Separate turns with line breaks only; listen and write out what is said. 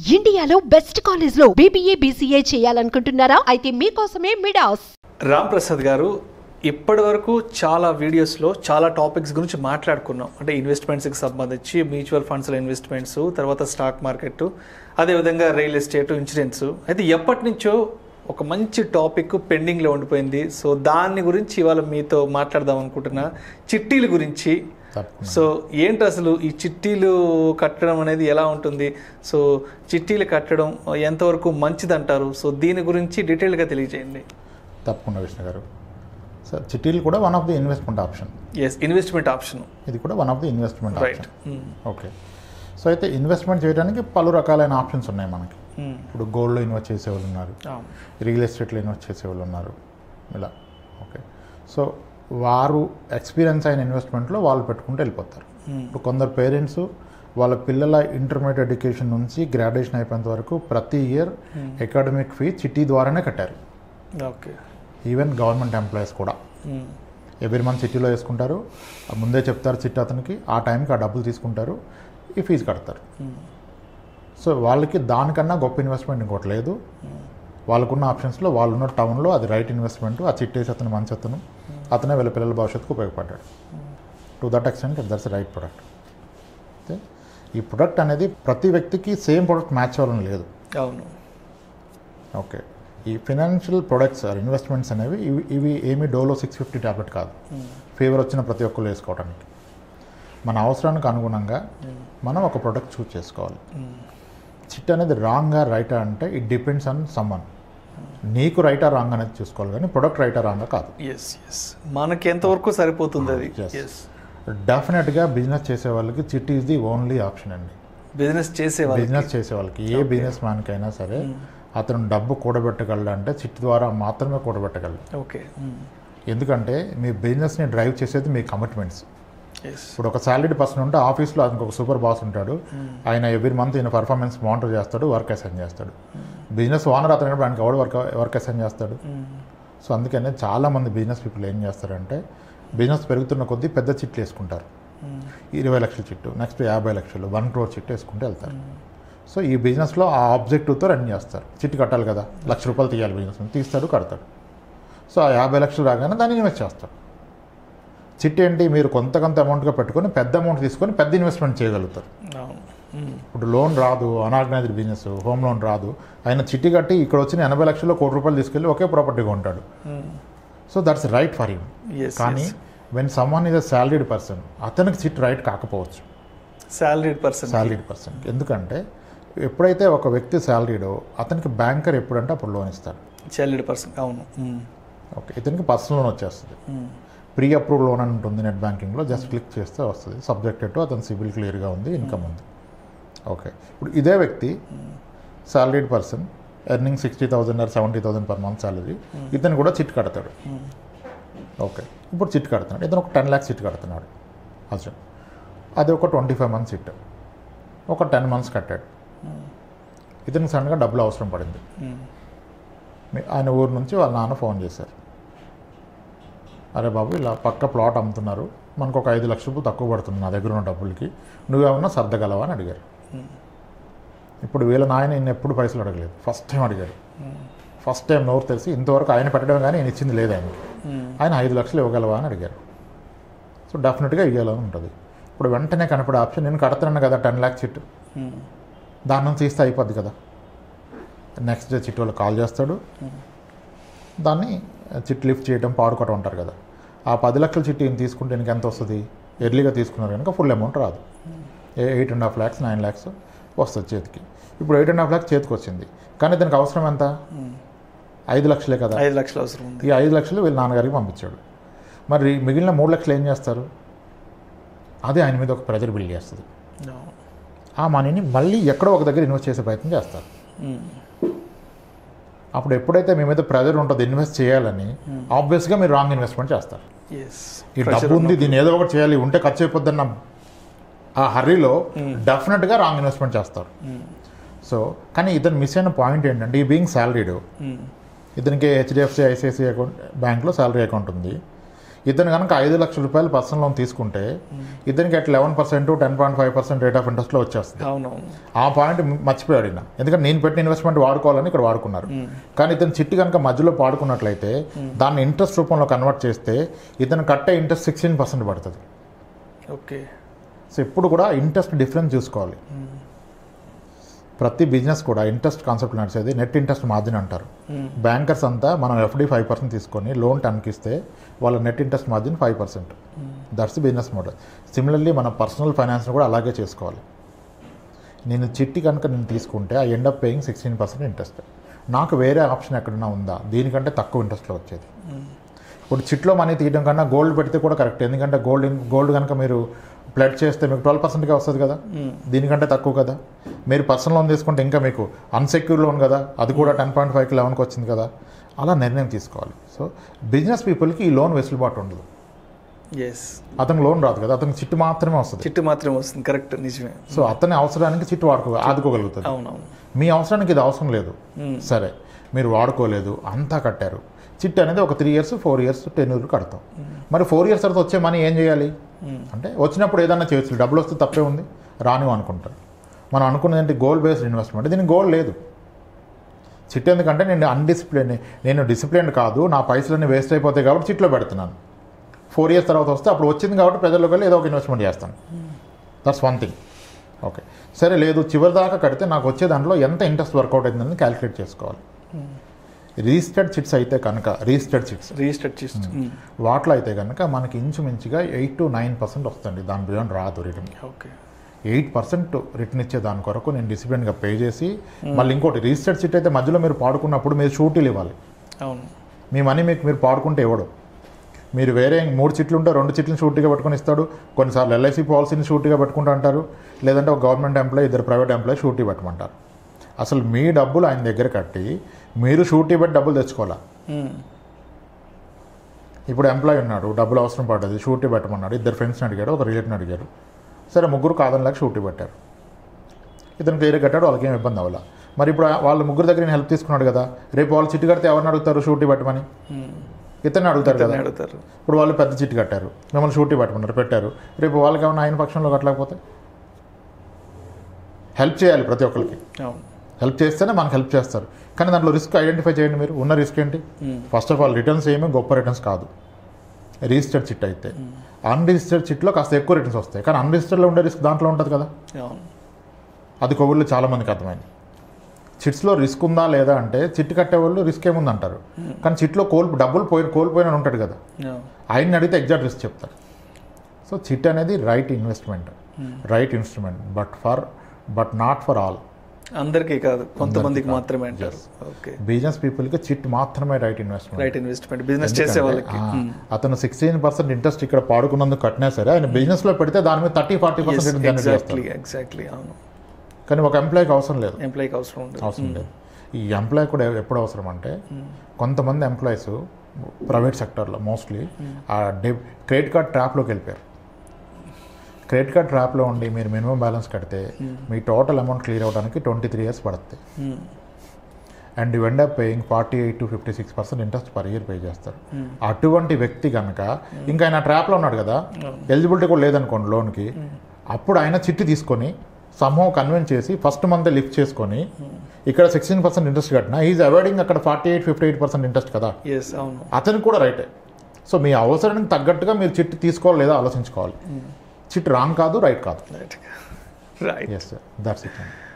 ఇండియాలో best college లో BBA BCA చేయాలనుకుంటున్నారా? అయితే మీకోసమే మిడాస్.
రామ్ ప్రసాద్ గారు ఇప్పటి వరకు చాలా వీడియోస్లో చాలా టాపిక్స్ గురించి మాట్లాడుకున్నాం. అంటే ఇన్వెస్ట్మెంట్స్కి సంబంధించి మ్యూచువల్ ఫండ్స్లో ఇన్వెస్ట్మెంట్స్, తర్వాత స్టాక్ మార్కెట్, అదేవిధంగా రియల్ ఎస్టేట్, ఇన్సూరెన్స్. అయితే ఎప్పటి నుంచో ఒక మంచి టాపిక్ పెండింగ్లో ఉండిపోయింది. సో దాని గురించి ఇవాళ మీతో మాట్లాడదాం అనుకుంటున్నా, చిట్టీల గురించి. సో ఏంటి అసలు ఈ చిట్టీలు కట్టడం అనేది ఎలా ఉంటుంది? సో చిట్టీలు కట్టడం ఎంతవరకు మంచిది అంటారు? సో దీని గురించి డీటెయిల్గా తెలియజేయండి.
తప్పకుండా విష్ణు గారు. సార్, చిట్టీలు కూడా one of the investment option.
Yes, investment option.
ఇది కూడా one of the investment
right.
Okay. So అయితే ఇన్వెస్ట్మెంట్ చేయడానికి పలు రకాలైన ఆప్షన్స్ ఉన్నాయి మనకి. ఇప్పుడు గోల్డ్లో ఇన్వెస్ట్ చేసేవాళ్ళు ఉన్నారు, రియల్ ఎస్టేట్లో ఇన్వెస్ట్ చేసేవాళ్ళు ఉన్నారు, ఇలా. ఓకే. సో వారు ఎక్స్పీరియన్స్ అయిన ఇన్వెస్ట్మెంట్లో వాళ్ళు పెట్టుకుంటూ వెళ్ళిపోతారు. ఇప్పుడు కొందరు పేరెంట్స్ వాళ్ళ పిల్లల ఇంటర్మీడియట్ ఎడ్యుకేషన్ నుంచి గ్రాడ్యుయేషన్ అయిపోయేంత వరకు ప్రతి ఇయర్ అకాడమిక్ ఫీ చిట్టి ద్వారానే కట్టారు.
ఓకే.
ఈవెన్ గవర్నమెంట్ ఎంప్లాయీస్ కూడా ఎవ్రీ మంత్ చిట్టీలో వేసుకుంటారు. ముందే చెప్తారు చిట్టి అతనికి, ఆ టైంకి ఆ డబ్బులు తీసుకుంటారు, ఈ ఫీజు కడతారు. సో వాళ్ళకి దానికన్నా గొప్ప ఇన్వెస్ట్మెంట్ ఇంకోటి లేదు. వాళ్ళకున్న ఆప్షన్స్లో వాళ్ళున్న టౌన్లో అది రైట్ ఇన్వెస్ట్మెంట్. ఆ చిట్టేసి అతను మంచి అతనే వీళ్ళ పిల్లల భవిష్యత్తుకు ఉపయోగపడ్డాడు. To that extent that's right product. అయితే ఈ ప్రొడక్ట్ అనేది ప్రతి వ్యక్తికి సేమ్ ప్రొడక్ట్ మ్యాచ్ అవ్వాలని లేదు.
అవును.
ఓకే. ఈ ఫినాన్షియల్ ప్రొడక్ట్స్ ఆర్ ఇన్వెస్ట్మెంట్స్ అనేవి ఇవి ఏమీ డోలో 650 ట్యాబ్లెట్ కాదు. ఫీవర్ వచ్చిన ప్రతి ఒక్కరు వేసుకోవడానికి మన అవసరానికి అనుగుణంగా మనం ఒక ప్రొడక్ట్ చూస్ చేసుకోవాలి. చిట్ అనేది రాంగా రైటా అంటే ఇట్ డిపెండ్స్ ఆన్ సమ్మన్. నీకు రైటా రాంగ్ అనేది చూసుకోవాలి, కానీ ప్రొడక్ట్ రైటా రాంగా కాదు.
మనకి ఎంతవరకు సరిపోతుంది అది?
డెఫినెట్గా బిజినెస్ చేసే వాళ్ళకి chit is the only option అండి.
బిజినెస్ చేసే
వాళ్ళకి ఏ బిజినెస్ మ్యాన్కైనా సరే అతను డబ్బు కూడబెట్టగలడు అంటే చిట్ ద్వారా మాత్రమే కూడబెట్టగలడు.
ఓకే.
ఎందుకంటే మీ బిజినెస్ని డ్రైవ్ చేసేది మీ కమిట్మెంట్స్. ఇప్పుడు ఒక సాలరీడ్ పర్సన్ ఉంటే ఆఫీస్లో అతనికి ఒక సూపర్ బాస్ ఉంటాడు. ఆయన ఎవ్రీ మంత్ ఈయన పర్ఫార్మెన్స్ మానిటర్ చేస్తాడు, వర్క్ అసైన్ చేస్తాడు. బిజినెస్ ఓనర్ అతను ఆయనకి ఎవడు వర్క్ అసైన్ చేస్తాడు. సో అందుకనే చాలామంది బిజినెస్ పీపుల్ ఏం చేస్తారంటే బిజినెస్ పెరుగుతున్న కొద్దీ పెద్ద చిట్లు వేసుకుంటారు. 20 లక్షల చిట్టు, నెక్స్ట్ 50 లక్షలు, 1 crore చిట్టు వేసుకుంటూ వెళ్తారు. సో ఈ బిజినెస్లో ఆ ఆబ్జెక్టివ్తో రన్ చేస్తారు. చిట్టు కట్టాలి కదా, ₹1,00,000 తీయాలి బిజినెస్, తీస్తాడు, కడతాడు. సో ఆ 50 లక్షలు రాగానే దాన్ని ఇన్వెస్ట్ చేస్తాడు. చిట్ ఏంటి, మీరు కొంత అమౌంట్గా పెట్టుకొని పెద్ద అమౌంట్ తీసుకొని పెద్ద ఇన్వెస్ట్మెంట్ చేయగలుగుతారు. ఇప్పుడు లోన్ రాదు, అనార్గనైజ్డ్ బిజినెస్, హోమ్ లోన్ రాదు, ఆయన చిట్టి కట్టి ఇక్కడ వచ్చిన 80 లక్షల్లో ₹1,00,00,000 తీసుకెళ్ళి ఒకే ప్రాపర్టీ కొంటాడు. So that's right for him. కానీ when someone is a salaried person, అతనికి చిట్ రైట్ కాకపోవచ్చు.
సాలరీడ్
పర్సన్ ఎందుకంటే ఎప్పుడైతే ఒక వ్యక్తి సాలరీడో అతనికి బ్యాంకర్ ఎప్పుడంటే అప్పుడు లోన్ ఇస్తాడు.
Salaried person. అవును.
ఓకే. ఇతనికి పర్సనల్ లోన్ వచ్చేస్తుంది. ప్రీ అప్రూవ్డ్ లోన్ అని ఉంటుంది నెట్ బ్యాంకింగ్లో, జస్ట్ క్లిక్ చేస్తే వస్తుంది. సబ్జెక్టెడ్ టు అతని సిబిల్ క్లియర్గా ఉంది, ఇన్కమ్ ఉంది. ఓకే. ఇప్పుడు ఇదే వ్యక్తి salaried person earning 60,000 or 70,000 per month salary, ఇతను కూడా చిట్ కడతాడు. ఓకే. ఇప్పుడు చిట్ కడుతున్నాడు, ఇతను ఒక 10 lakhs చిట్ కడుతున్నాడు అసలు. అది ఒక 25 months చిట్, ఒక 10 months కట్టాడు. ఇతనికి సడన్గా డబ్బులు అవసరం పడింది. ఆయన ఊరు నుంచి వాళ్ళ నాన్న ఫోన్ చేశారు, అరే బాబు ఇలా పక్క ప్లాట్ అమ్ముతున్నారు, మనకు ఒక 5 లక్షల రూపాయలు తక్కువ పడుతుంది నా దగ్గర ఉన్న డబ్బులకి, నువ్వేమన్నా సర్దగలవా అని అడిగారు. ఇప్పుడు వీళ్ళ నాయన ఈయన ఎప్పుడు పైసలు అడగలేదు, ఫస్ట్ టైం అడిగారు. ఫస్ట్ టైం నోరు తెలిసి ఇంతవరకు ఆయన పెట్టడం కానీ ఆయన ఇచ్చింది లేదు ఆయనకి. ఆయన 5 లక్షలు ఇవ్వగలవా అని అడిగారు. సో డెఫినెట్గా ఇవ్వాలని ఉంటుంది. ఇప్పుడు వెంటనే కనపడే ఆప్షన్, నేను కడుతున్నాను కదా 10 lakhs చిట్టు, దాని నుంచి తీస్తే అయిపోద్ది కదా. నెక్స్ట్ డే చిట్టు వాళ్ళు కాల్ చేస్తాడు, దాన్ని చిట్ లిఫ్ట్ చేయడం, పాడుకోవటం అంటారు కదా. ఆ 10 లక్షల చిట్టి తీసుకుంటే నీకు ఎంత వస్తుంది? ఎర్లీగా తీసుకున్నారు కనుక ఫుల్ అమౌంట్ రాదు. 8.5 lakhs 9 lakhs వస్తుంది చేతికి. ఇప్పుడు 8.5 lakhs చేతికి వచ్చింది, కానీ దానికి అవసరం ఎంత? 5 లక్షలే కదా.
5 లక్షలు అవసరం ఉంది.
ఈ 5 లక్షలు వీళ్ళ నాన్నగారికి పంపించాడు. మరి మిగిలిన 3 లక్షలు ఏం చేస్తారు? అదే ఆయన మీద ఒక ప్రెజర్ బిల్డ్ చేస్తుంది. ఆ మనీని మళ్ళీ ఎక్కడో ఒక దగ్గర ఇన్వెస్ట్ చేసే ప్రయత్నం చేస్తారు. అప్పుడు ఎప్పుడైతే మీ మీద ప్రెజర్ ఉంటుంది ఇన్వెస్ట్ చేయాలని, ఆబ్వియస్గా మీరు రాంగ్ ఇన్వెస్ట్మెంట్ చేస్తారు. ఈ డబ్బు ఉంది, దీన్ని ఏదో ఒకటి చేయాలి, ఉంటే ఖర్చు అయిపోద్దన్న ఆ హర్రీలో డెఫినెట్గా రాంగ్ ఇన్వెస్ట్మెంట్ చేస్తారు. సో కానీ ఇతను మిస్ అయిన పాయింట్ ఏంటంటే, ఈ బీయింగ్ సాలరీడ్, ఇతనికి HDFC ICICI అకౌంట్ బ్యాంక్లో సాలరీ అకౌంట్ ఉంది. ఇతను కనుక 5 లక్షల రూపాయలు పర్సనల్ లోన్ తీసుకుంటే ఇతనికి అట్ 11% 10.5% రేట్ ఆఫ్ ఇంట్రెస్ట్లో వచ్చేస్తుంది. ఆ పాయింట్ మర్చిపోయాడు ఈయన, ఎందుకంటే నేను పెట్టిన ఇన్వెస్ట్మెంట్ వాడుకోవాలని ఇక్కడ వాడుకున్నారు. కానీ ఇతను చిట్టి కనుక మధ్యలో పాడుకున్నట్లయితే దాన్ని ఇంట్రెస్ట్ రూపంలో కన్వర్ట్ చేస్తే ఇతను కట్టే ఇంట్రెస్ట్ 16% పడుతుంది.
ఓకే.
సో ఎప్పుడు కూడా ఇంట్రెస్ట్ డిఫరెన్స్ చూసుకోవాలి. ప్రతి బిజినెస్ కూడా ఇంట్రెస్ట్ కాన్సెప్ట్ నడిచేది నెట్ ఇంట్రెస్ట్ మార్జిన్ అంటారు. బ్యాంకర్స్ అంతా మనం FD 5% తీసుకొని లోన్ 10కి ఇస్తే వాళ్ళ net interest margin 5%. That's business model. Similarly మన పర్సనల్ ఫైనాన్స్ని కూడా అలాగే చేసుకోవాలి. నేను చిట్టి కనుక నేను తీసుకుంటే I end up paying 16% interest. నాకు వేరే ఆప్షన్ ఎక్కడన్నా ఉందా దీనికంటే తక్కువ ఇంట్రెస్ట్లో వచ్చేది? ఇప్పుడు చిట్లో మనీ తీయడం కన్నా గోల్డ్ పెడితే కూడా కరెక్ట్, ఎందుకంటే గోల్డ్ కనుక మీరు ప్లెడ్ చేస్తే మీకు 12%గా వస్తుంది కదా, దీనికంటే తక్కువ కదా. మీరు పర్సనల్ లోన్ తీసుకుంటే ఇంకా మీకు అన్సెక్యూర్ లోన్ కదా, అది కూడా 10.5కి 11కి వచ్చింది కదా. అలా నిర్ణయం తీసుకోవాలి. సో బిజినెస్ పీపుల్కి ఈ లోన్ వెసులుబాటు ఉండదు. అతనికి లోన్ రాదు కదా, అతనికి చిట్టు మాత్రమే వస్తుంది.
కరెక్ట్, నిజమే.
సో అతని అవసరానికి చిట్టు ఆదుకోగలుగుతుంది. మీ అవసరానికి ఇది అవసరం లేదు, సరే మీరు వాడుకోలేదు అంతా కట్టారు. చిట్ అనేది ఒక 3 years 4 years టెన్యూర్ కడతాం. మరి 4 years తర్వాత వచ్చే మనీ ఏం చేయాలి అంటే వచ్చినప్పుడు ఏదన్నా చేయొచ్చు, డబ్బులు వస్తే తప్పే ఉంది, రానివ్వు అనుకుంటారు. మనం అనుకున్నది ఏంటి, గోల్ బేస్డ్ ఇన్వెస్ట్మెంట్. దీనికి గోల్ లేదు. చిట్ ఎందుకంటే నేను డిసిప్లిన్ కాదు, నా పైసలన్నీ వేస్ట్ అయిపోతాయి కాబట్టి చిట్లో పెడుతున్నాను. 4 years తర్వాత వస్తే అప్పుడు వచ్చింది కాబట్టి ప్రజల్లోకి వెళ్ళి ఏదో ఒక ఇన్వెస్ట్మెంట్ చేస్తాను. That's one thing. ఓకే, సరే లేదు చివరి దాకా కడితే నాకు వచ్చే దాంట్లో ఎంత ఇంట్రెస్ట్ వర్కౌట్ అయిందని క్యాలిక్యులేట్ చేసుకోవాలి. రిజిస్టర్డ్ చిట్స్ అయితే కనుక రిజిస్టర్డ్ చిట్స్ వాటిలో అయితే కనుక మనకి ఇంచుమించుగా 8 to 9% వస్తుంది. దాని బియాండ్ రాదు రిటర్న్.
ఓకే,
8% రిటర్న్ ఇచ్చే దాని కొరకు నేను డిసిప్లిన్గా పే చేసి మళ్ళీ ఇంకోటి రిజిస్టర్డ్ చిట్ అయితే మధ్యలో మీరు పాడుకున్నప్పుడు మీరు షూటీలు ఇవ్వాలి.
అవును,
మీ మనీ మీరు పాడుకుంటే ఇవ్వడు. మీరు వేరే 3 చిట్లు ఉంటే 2 చిట్లను షూటీగా పట్టుకొని ఇస్తాడు. కొన్నిసార్లు LIC పాలసీని షూటీగా పెట్టుకుంటూ అంటారు, లేదంటే ఒక గవర్నమెంట్ ఎంప్లాయీ 2 ప్రైవేట్ ఎంప్లాయీ షూటీ పెట్టమంటారు. అసలు మీ డబ్బులు ఆయన దగ్గర కట్టి మీరు షూటీ పెట్టి డబ్బులు తెచ్చుకోవాలా. ఇప్పుడు ఎంప్లాయీ ఉన్నాడు, డబ్బులు అవసరం పడ్డది, షూటీ పెట్టమన్నాడు. 2 ఫ్రెండ్స్ని అడిగాడు, ఒక రిలేటివ్ని అడిగారు. సరే 3 కాదనిలాగా షూటీ పెట్టారు. ఇతను క్లియర్ కట్టాడు, వాళ్ళకి ఏం ఇబ్బంది అవ్వాల. మరి ఇప్పుడు వాళ్ళ 3 దగ్గర నేను హెల్ప్ తీసుకున్నాడు కదా, రేపు వాళ్ళు చిట్టు కడితే ఎవరిని అడుగుతారు షూటీ పెట్టమని? ఇతన్ని అడుగుతారు కదా. ఇప్పుడు వాళ్ళు పెద్ద చిట్టు కట్టారు, మిమ్మల్ని షూటీ పెట్టమన్నారు, పెట్టారు. రేపు వాళ్ళకి ఏమన్నా ఆయన పక్షంలో కట్టలేకపోతే హెల్ప్ చేయాలి. ప్రతి ఒక్కరికి హెల్ప్ చేస్తేనే మనకు హెల్ప్ చేస్తారు. కానీ దాంట్లో రిస్క్ ఐడెంటిఫై చేయండి. మీరు ఉన్న రిస్క్ ఏంటి? ఫస్ట్ ఆఫ్ ఆల్ రిటర్న్స్ ఏమీ గొప్ప రిటర్న్స్ కాదు రిజిస్టర్డ్ చిట్ అయితే. అన్రిజిస్టర్డ్ చిట్లో కాస్త ఎక్కువ రిటర్న్స్ వస్తాయి, కానీ అన్రిజిస్టర్డ్లో ఉండే రిస్క్ దాంట్లో ఉంటుంది కదా. అది కోవిడ్లో చాలామందికి అర్థమైంది. చిట్స్లో రిస్క్ ఉందా లేదా అంటే చిట్టు కట్టేవాళ్ళు రిస్క్ ఏముందంటారు, కానీ చిట్లో డబ్బులు కోల్పోయిన ఉంటాడు కదా, ఆయన్ని అడిగితే ఎగ్జాక్ట్ రిస్క్ చెప్తారు. సో చిట్ అనేది right investment, right instrument, but not for all.
అందరికీ కాదు, కొంతమందికి మాత్రమే అంటారు. ఓకే,
బిజినెస్ పీపుల్కి చిట్ మాత్రమే రైట్ ఇన్వెస్ట్మెంట్.
బిజినెస్ చేసే వాళ్ళకి
అతను 16% ఇంట్రెస్ట్ ఇక్కడ పాడుకున్నందుకు కట్టినా సరే ఆయన బిజినెస్లో పెడితే దాని మీద 30-40%
ఎగ్జాక్ట్లీ. అవును,
కానీ ఒక ఎంప్లాయీకి అవసరం లేదు.
అవసరం లేదు.
ఈ ఎంప్లాయీ కూడా ఎప్పుడు అవసరం అంటే కొంతమంది ఎంప్లాయీస్ ప్రైవేట్ సెక్టర్లో మోస్ట్లీ ఆ క్రెడిట్ కార్డ్ ట్రాప్లోకి వెళ్ళిపోయారు. క్రెడిట్ కార్డ్ ట్రాప్లో ఉండి మీరు మినిమం బ్యాలెన్స్ కడితే మీ టోటల్ అమౌంట్ క్లియర్ అవ్వడానికి 23 years పడుతుంది. And you end up paying 48 to 56% interest per year pay చేస్తారు. అటువంటి వ్యక్తి కనుక ఇంకా ఆయన ట్రాప్లో ఉన్నాడు కదా, ఎలిజిబిలిటీ కూడా లేదనుకోండి లోన్కి, అప్పుడు ఆయన చిట్టి తీసుకొని సమ్హౌ కన్విన్స్ చేసి ఫస్ట్ మంత్ లిఫ్ట్ చేసుకొని ఇక్కడ 16% ఇంట్రెస్ట్ కట్టినా ఈజ్ అవాయిడింగ్ అక్కడ 48-58% ఇంట్రెస్ట్ కదా. అతనికి కూడా రైటే. సో మీ అవసరానికి తగ్గట్టుగా మీరు చిట్టి తీసుకోవాలి లేదా ఆలోచించుకోవాలి. చిట్ రాంగ్ కాదు, రైట్ కాదు.
Right.
Yes, sir. That's it.